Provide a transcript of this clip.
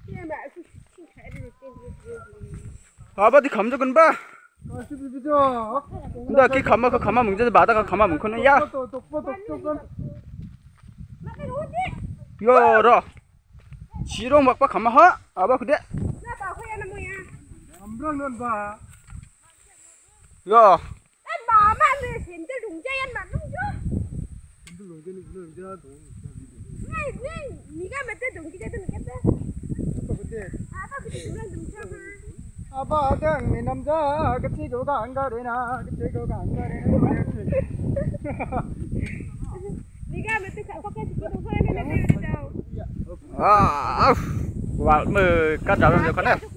아빠 니 감자 근바 근데 그 가마 뭉쳐서 마다가 가마 뭉쳐는 야 열어 지롱 막바 가마 하 아빠 그래 야 아빠 등 내 남자 그 친구가 안 가래나 그 친구가 안 가래나 네가 몇대 잡아까지 기도 소리를 내는 거 à vào mờ cá chảo làm được con này